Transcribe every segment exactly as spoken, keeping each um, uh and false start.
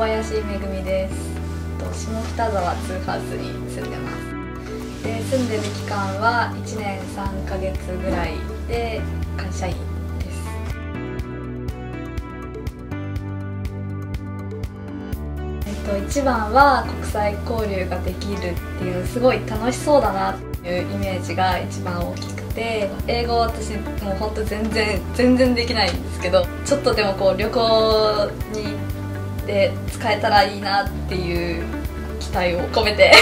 林めぐみです。と下北沢ツーハウスに住んでます。で住んでる期間はいちねんさんかげつぐらいで会社員です。えっと一番は国際交流ができるっていうすごい楽しそうだなっていうイメージが一番大きくて、英語私もうほんと全然全然できないんですけど、ちょっとでもこう旅行にで使えたらいいなっていう期待を込めて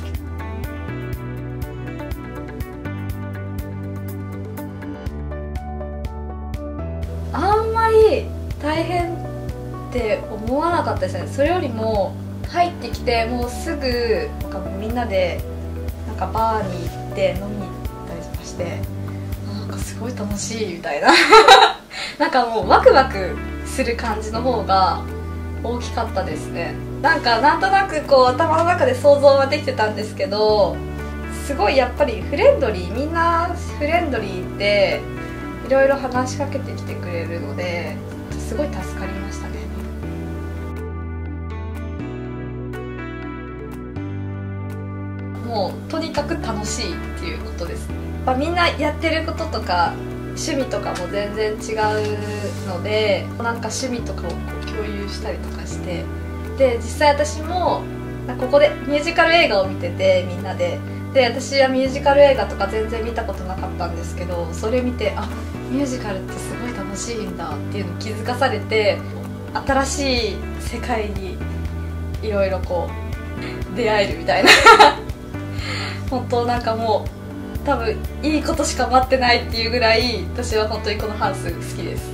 あんまり大変って思わなかったですね。それよりも入ってきてもうすぐなんかみんなでなんかバーに行って飲みに行ったりとかして、なんかすごい楽しいみたいななんかもうワクワクする感じの方が大きかったですね。なんかなんとなくこう頭の中で想像はできてたんですけど、すごいやっぱりフレンドリー、みんなフレンドリーでいろいろ話しかけてきてくれるので、すごい助かりましたね。もうとにかく楽しいっていうことです。まあ、みんなやってることとか趣味とかも全然違うので、なんか趣味とかをこう共有したりとかして、で実際私もここでミュージカル映画を見ててみんなでで私はミュージカル映画とか全然見たことなかったんですけど、それ見て、あ、ミュージカルってすごい楽しいんだっていうのを気づかされて、新しい世界にいろいろこう出会えるみたいな本当なんかもう多分いいことしか待ってないっていうぐらい、私は本当にこのハウス好きです。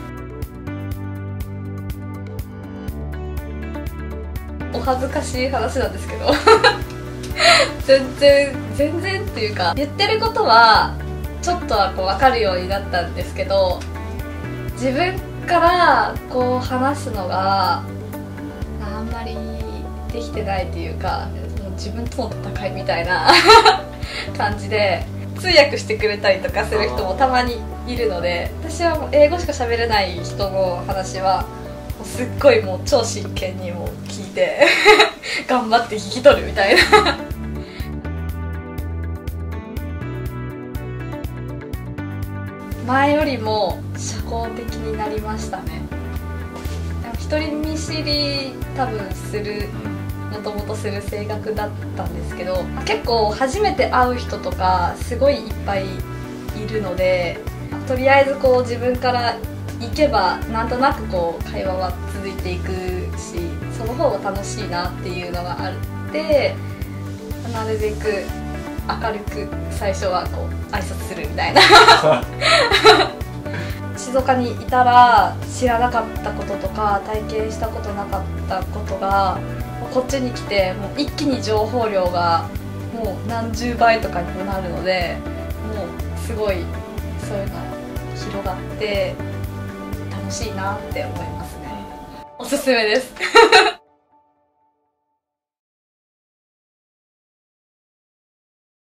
お恥ずかしい話なんですけど全然全然っていうか、言ってることはちょっとはこう分かるようになったんですけど、自分からこう話すのがあんまりできてないっていうか、もう自分との戦いみたいな感じで通訳してくれたりとかする人もたまにいるので、私はもう英語しか喋れない人の話はもうすっごいもう超真剣にもう聞いて頑張って聞き取るみたいな前よりも社交的になりましたね。一人見知り多分するもともとする性格だったんですけど、結構初めて会う人とかすごいいっぱいいるので、とりあえずこう自分から行けばなんとなくこう会話は続いていくし、その方が楽しいなっていうのがあって、なるべく明るく最初はこう挨拶するみたいな静岡にいたら知らなかったこととか体験したことなかったことがこっちに来てもう一気に情報量がもう何十倍とかにもなるので、もうすごいそういうの広がって楽しいなって思いますね。おすすめです